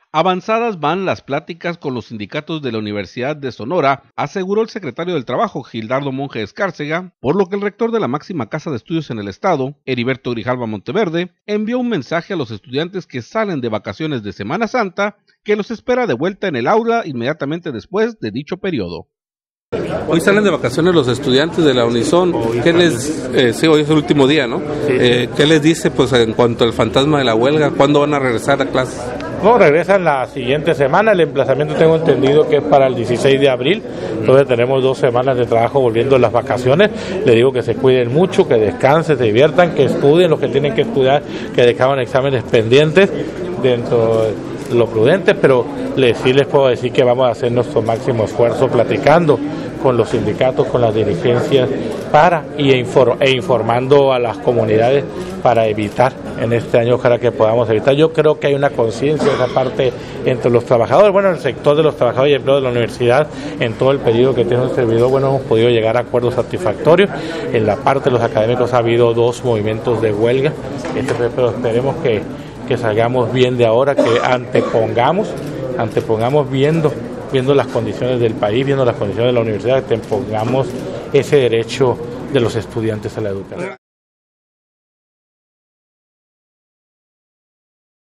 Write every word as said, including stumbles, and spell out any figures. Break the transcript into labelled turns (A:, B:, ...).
A: Avanzadas van las pláticas con los sindicatos de la Universidad de Sonora, aseguró el secretario del Trabajo, Gildardo Monge Escárcega, por lo que el rector de la máxima casa de estudios en el estado, Heriberto Grijalva Monteverde, envió un mensaje a los estudiantes que salen de vacaciones de Semana Santa, que los espera de vuelta en el aula inmediatamente después de dicho periodo.
B: Hoy salen de vacaciones los estudiantes de la Unison. ¿Qué les, eh, sí, hoy es el último día, ¿no?
C: Sí,
B: eh, ¿Qué les dice pues en cuanto al fantasma de la huelga? ¿Cuándo van a regresar a clases?
C: No, regresan la siguiente semana. El emplazamiento tengo entendido que es para el dieciséis de abril. Entonces tenemos dos semanas de trabajo volviendo a las vacaciones. Les digo que se cuiden mucho, que descansen, se diviertan, que estudien lo que tienen que estudiar, que dejaban exámenes pendientes dentro de lo prudente, pero les, sí les puedo decir que vamos a hacer nuestro máximo esfuerzo platicando con los sindicatos, con las dirigencias para y inform, e informando a las comunidades para evitar en este año, ojalá que podamos evitar. Yo creo que hay una conciencia de esa parte entre los trabajadores, bueno, el sector de los trabajadores y empleados de la universidad, en todo el periodo que tiene un servidor, bueno, hemos podido llegar a acuerdos satisfactorios. En la parte de los académicos ha habido dos movimientos de huelga, este, pero esperemos que, que salgamos bien de ahora, que antepongamos, antepongamos viendo viendo las condiciones del país, viendo las condiciones de la universidad, que pongamos ese derecho de los estudiantes a la educación.